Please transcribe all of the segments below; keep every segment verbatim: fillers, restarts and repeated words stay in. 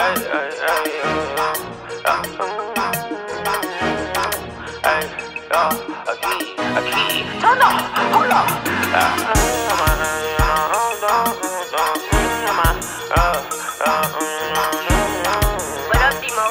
Turn up, hold up. What up, D-Mo?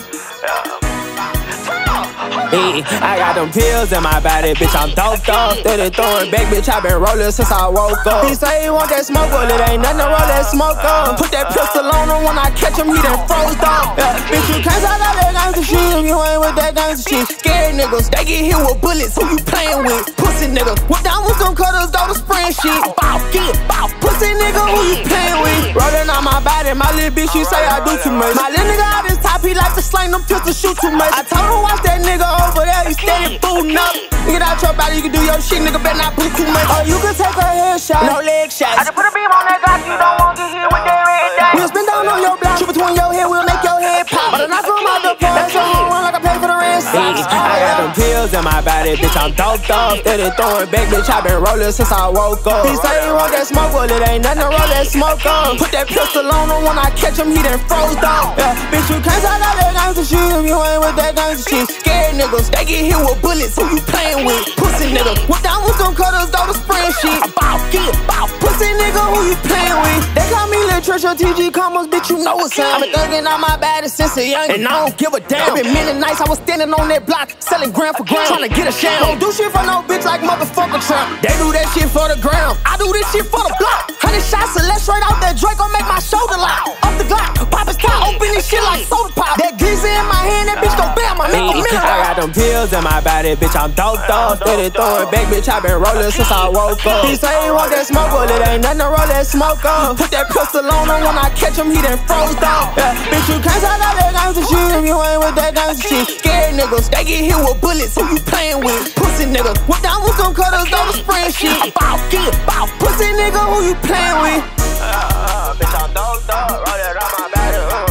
Hey, I got them pills in my body, bitch, I'm doped up. Steady throwing back, bitch, I been rolling since I woke up. He say he want that smoke, but it ain't nothing to roll that smoke up. Put that pistol on him when I catch him, he done froze up. Yeah, bitch, you can't talk out that gangsta shit if you ain't with that gangsta shit. Scared niggas, they get hit with bullets, who you playing with? Pussy niggas, what down with some cutters, go to sprint shit. Bow, get bow, pussy nigga, who you playing with? Rolling on my body, my little bitch, she say I do too much. My little nigga out his top, he like to slang them pistols, shoot too much. I told him watch that nigga over there, you steady booting up. Get out your body, you can do your shit, nigga, better not boot too much. Oh, you can take a headshot, no leg shots. I just put a beam on that Glock, you don't want to get hit with that red dot. We'll spin down on your block, shoot between your head, we'll make your head pop. But I knock him out the park, that's your home run like I pay for the red socks. I got them pills in my body, bitch, I'm doped up. Steady throwing back, bitch, I been rolling since I woke up. He say he want that smoke, well, it ain't nothing to roll that smoke up. Put that pistol on him when I catch him, he done froze up. Yeah, bitch, you can't talk out that gangsta shit if you ain't with that gangsta shit. Scared niggas, they get hit with bullets, who you playing with? Pussy nigga, what down with some cutters, go to sprint shit. Bow, get bow, pussy nigga, who you playing with? They call me Lil Trisha, T G KOMMAS, bitch, you know what's up. I been thugging on my body since a young, and I don't give a damn. It been many nights I was standing on that block, selling gram for gram, trying to get a sham. Don't do shit for no bitch like motherfucker Trump. They do that shit for the ground, I do this shit for the block. Hundred shots and less straight out that Drake gon' make my shoulder lock. Up the Glock, pop his top, open this shit like soda pop. That glizzy in my hand, that bitch gon' bam, I make a minute. I got them pills in my body, bitch, I'm doped up. Steady throwing back, bitch, I been rolling since I woke up. He say he want that smoke, but it ain't nothing to roll that smoke up. Put that pistol on him when I catch him, he done froze up. Yeah, bitch, you can't talk out that gangsta shit if you ain't with that gangsta shit. Scared niggas, they get hit with bullets, who you playing with? Pussy niggas, what down with some cutters, go to sprint shit. Bow, get bow, pussy nigga, who you playing with? Uh, uh, bitch, I'm doped up, roll that on my body. Uh.